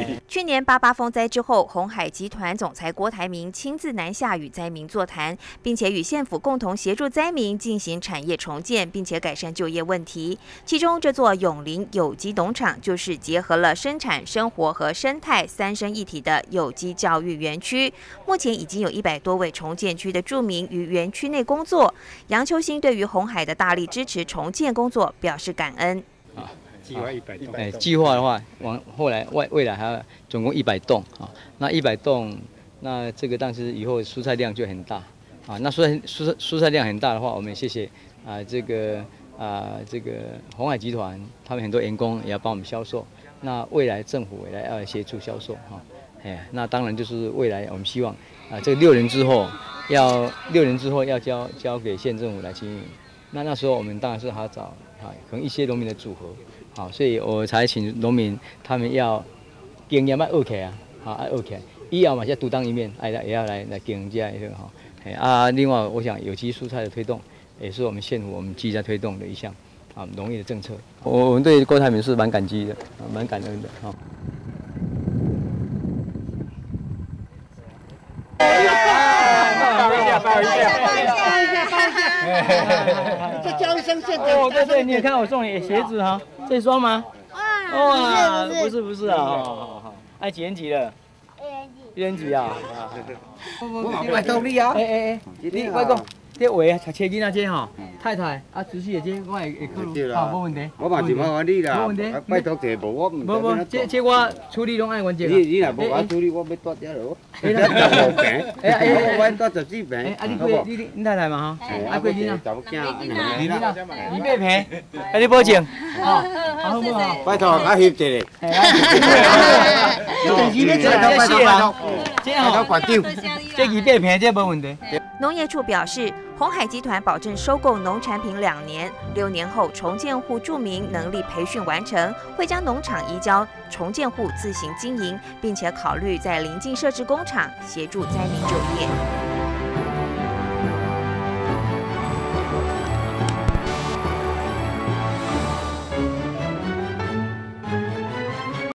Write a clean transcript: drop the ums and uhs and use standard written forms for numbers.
去年88风灾之后，鸿海集团总裁郭台铭亲自南下与灾民座谈，并且与县府共同协助灾民进行产业重建，并且改善就业问题。其中，这座永林有机农场就是结合了生产、生活和生态三生一体的有机教育园区。目前已经有100多位重建区的住民于园区内工作。杨秋兴对于鸿海的大力支持重建工作表示感恩。 计划100栋。计划的话，后来未来还要总共100栋啊。那100栋，那这个但是以后蔬菜量就很大啊。那蔬菜量很大的话，我们谢谢这个鸿海集团，他们很多员工也要帮我们销售。那未来政府也要协助销售哈。那当然就是未来我们希望这个6年之后要交给县政府来经营。那时候我们当然是还要找可能一些农民的组合。好，所以我才请农民他们要经验要学起来学起来，以后嘛再独当一面，也要来经营这样一个哈。另外我想有机蔬菜的推动，也是我们县府我们积极在推动的一项农业的政策。我们对郭台铭是蛮感激的，蛮感恩的哈。抱一下， 这叫一声县长。 哦，对，你也看我送你鞋子哈，这双吗？哇，不是啊，好，哎，几年级了？1年级啊。 我买到你啊！ 你我讲，这话啊，车囡仔这吼，太太仔细的这我会考虑，无问题。 我嘛是麻烦你啦， 无问题。 拜托者无我唔。 无，这我处理拢按原则。 你若无我处理，我要带遮落。我带14瓶。 你太太嘛哈？几斤啊 ？2仔 ，200瓶，你保证。好不好？ 拜托，我翕一个。 这200瓶这无问题。 农业处表示，鸿海集团保证收购农产品2年，6年后重建户住民能力培训完成，会将农场移交重建户自行经营，并且考虑在邻近设置工厂，协助灾民就业。